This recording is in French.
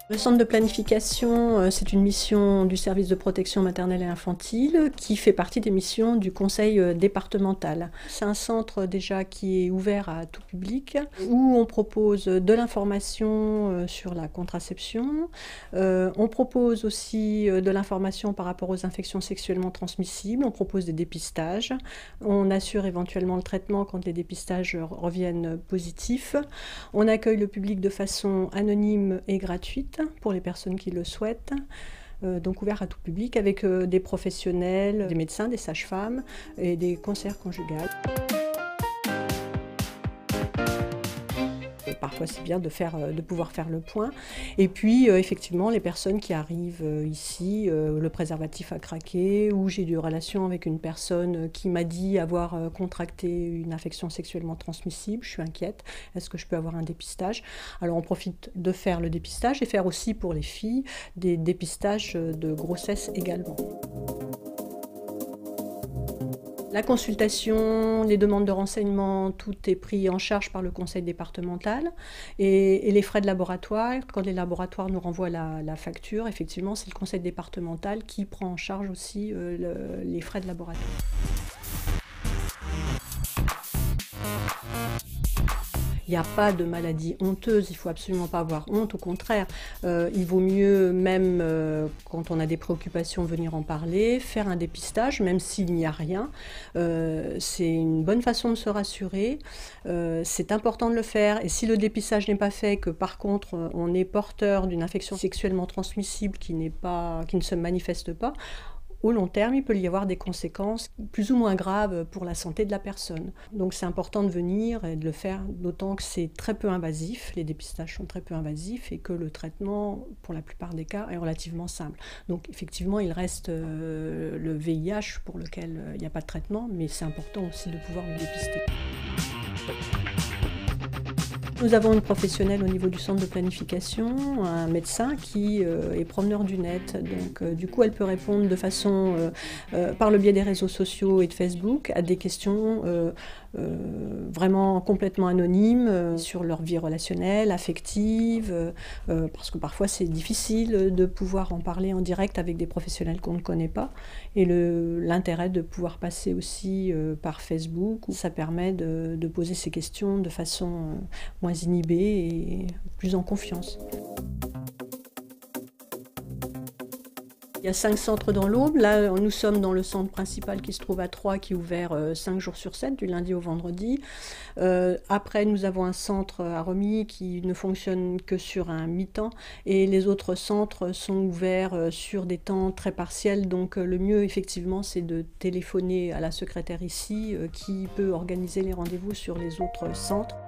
Le centre de planification, c'est une mission du service de protection maternelle et infantile qui fait partie des missions du conseil départemental. C'est un centre déjà qui est ouvert à tout public, où on propose de l'information sur la contraception. On propose aussi de l'information par rapport aux infections sexuellement transmissibles. On propose des dépistages. On assure éventuellement le traitement quand les dépistages reviennent positifs. On accueille le public de façon anonyme et gratuite pour les personnes qui le souhaitent, donc ouvert à tout public avec des professionnels, des médecins, des sages-femmes et des conseillères conjugales. Et parfois c'est bien de pouvoir faire le point. Et puis effectivement les personnes qui arrivent ici, le préservatif a craqué, ou j'ai eu des relations avec une personne qui m'a dit avoir contracté une infection sexuellement transmissible, je suis inquiète, est-ce que je peux avoir un dépistage? Alors on profite de faire le dépistage et faire aussi pour les filles des dépistages de grossesse également. La consultation, les demandes de renseignements, tout est pris en charge par le conseil départemental. Et les frais de laboratoire, quand les laboratoires nous renvoient la facture, effectivement, c'est le conseil départemental qui prend en charge aussi les frais de laboratoire. Il n'y a pas de maladie honteuse, il ne faut absolument pas avoir honte, au contraire. Il vaut mieux, même quand on a des préoccupations, venir en parler, faire un dépistage, même s'il n'y a rien. C'est une bonne façon de se rassurer, c'est important de le faire. Et si le dépistage n'est pas fait, que par contre on est porteur d'une infection sexuellement transmissible qui ne se manifeste pas, au long terme, il peut y avoir des conséquences plus ou moins graves pour la santé de la personne. Donc c'est important de venir et de le faire, d'autant que c'est très peu invasif, les dépistages sont très peu invasifs et que le traitement, pour la plupart des cas, est relativement simple. Donc effectivement, il reste le VIH pour lequel il n'y a pas de traitement, mais c'est important aussi de pouvoir le dépister. Nous avons une professionnelle au niveau du centre de planification, un médecin qui est promeneur du net. Donc du coup, elle peut répondre de façon, par le biais des réseaux sociaux et de Facebook, à des questions vraiment complètement anonymes sur leur vie relationnelle, affective, parce que parfois c'est difficile de pouvoir en parler en direct avec des professionnels qu'on ne connaît pas. Et l'intérêt de pouvoir passer aussi par Facebook, ça permet de poser ces questions de façon moins inhibée et plus en confiance. Il y a 5 centres dans l'Aube. Là, nous sommes dans le centre principal qui se trouve à Troyes, qui est ouvert 5 jours sur 7, du lundi au vendredi. Après, nous avons un centre à Romilly qui ne fonctionne que sur un mi-temps. Et les autres centres sont ouverts sur des temps très partiels. Donc le mieux, effectivement, c'est de téléphoner à la secrétaire ici, qui peut organiser les rendez-vous sur les autres centres.